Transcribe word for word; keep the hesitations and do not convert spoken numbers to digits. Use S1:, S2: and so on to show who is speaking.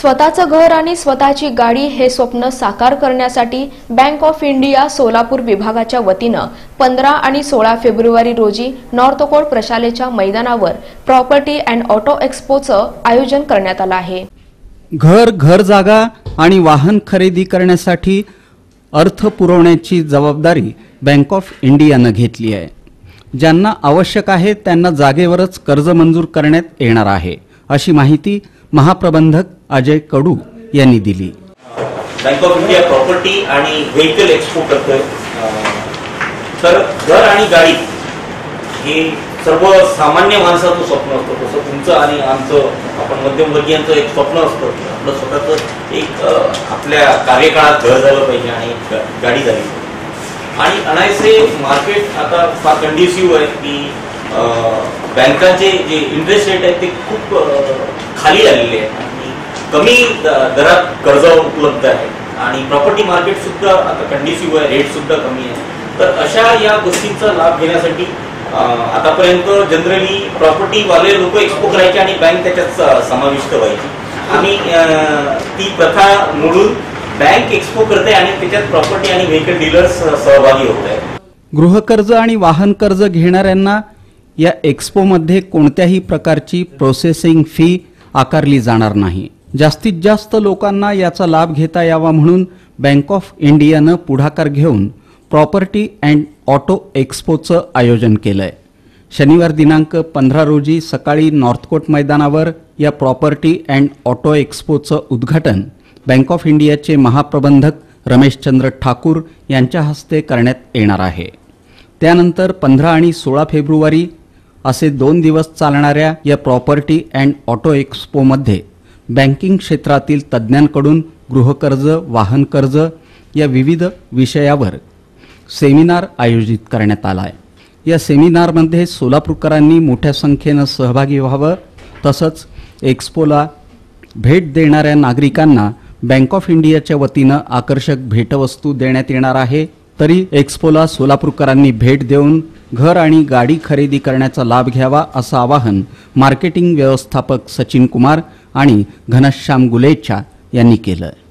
S1: स्वतःचं घर आणि स्वतःची गाडी हे स्वप्न साकार करण्यासाठी बँक ऑफ इंडिया सोलापूर विभागाच्या वतीनं पंधरा आणि सोळा फेब्रुवारी रोजी नॉर्थकोट प्रशालेच्या मैदानावर प्रॉपर्टी अँड ऑटो एक्स्पोचं आयोजन करण्यात आलं आहे।
S2: घर घर जागा आणि वाहन खरेदी करण्यासाठी अर्थ पुरवण्याची जबाबदारी बँक ऑफ इंडियाने घेतली आहे। ज्यांना आवश्यक आहे त्यांना जागेवरच कर्ज मंजूर करण्यात येणार आहे, अशी माहिती महाप्रबंधक अजय कडू यांनी दिली।
S3: बँक ऑफ इंडिया प्रॉपर्टी आणि व्हेकल एक्सपो करतोय। तर घर आणि गाडी हे सर्व सामान्य माणसाचं स्वप्न असतं, तसं तुमचं आणि आमचं आपण मध्यमवर्गीयांचं एक स्वप्न असतं की आपलं स्वतःचं एक आपल्या कार्यकाळात घर झालं पाहिजे आणि गाडी झाली पाहिजे। आणि अनायसे मार्केट आता फार कंडिसिव्ह आहे की बँकांचे जे इंटरेस्ट रेट आहेत ते खूप खाली आलेले आहेत आणि कमी दरात कर्ज उपलब्ध आहे आणि प्रॉपर्टी मार्केट सुद्धा आता कंडिसिव्ह आहे, रेट सुद्धा कमी आहे। तर अशा या गोष्टींचा लाभ घेण्यासाठी आतापर्यंत जनरली प्रॉपर्टी वाले लोक एक्सपो करायचे आणि बँक त्याच्यात समाविष्ट व्हायची। आम्ही ती प्रथा मोडून बँक एक्सपो करते आणि त्याच्यात प्रॉपर्टी आणि व्हेकल डीलर्स सहभागी होत आहेत।
S2: गृहकर्ज आणि वाहन कर्ज घेणाऱ्यांना या एक्सपो मध्ये कोणत्याही प्रकारची प्रोसेसिंग फी आकारली जाणार नाही। जास्तीत जास्त लोकांना याचा लाभ घेता यावा म्हणून बँक ऑफ इंडियानं पुढाकार घेऊन प्रॉपर्टी अँड ऑटो एक्स्पोचं आयोजन केलंय। शनिवार दिनांक पंधरा रोजी सकाळी नॉर्थकोट मैदानावर या प्रॉपर्टी अँड ऑटो एक्स्पोचं उद्घाटन बँक ऑफ इंडियाचे महाप्रबंधक रमेशचंद्र ठाकूर यांच्या हस्ते करण्यात येणार आहे। त्यानंतर पंधरा आणि सोळा फेब्रुवारी असे दोन दिवस चालणाऱ्या या प्रॉपर्टी अँड ऑटो एक्स्पोमध्ये बँकिंग क्षेत्रातील तज्ज्ञांकडून गृहकर्ज, वाहन कर्ज या विविध विषयावर सेमिनार आयोजित करण्यात आला आहे। या सेमिनारमध्ये सोलापूरकरांनी मोठ्या संख्येने सहभागी व्हावं, तसंच एक्स्पोला भेट देणाऱ्या नागरिकांना बँक ऑफ इंडियाच्या वतीनं आकर्षक भेटवस्तू देण्यात येणार आहे। तरी एक्स्पोला सोलापूरकरांनी भेट देऊन घर आणि गाडी खरेदी करण्याचा लाभ घ्यावा असं आवाहन मार्केटिंग व्यवस्थापक सचिन कुमार आणि घनश्याम गुलेचा यांनी केलं।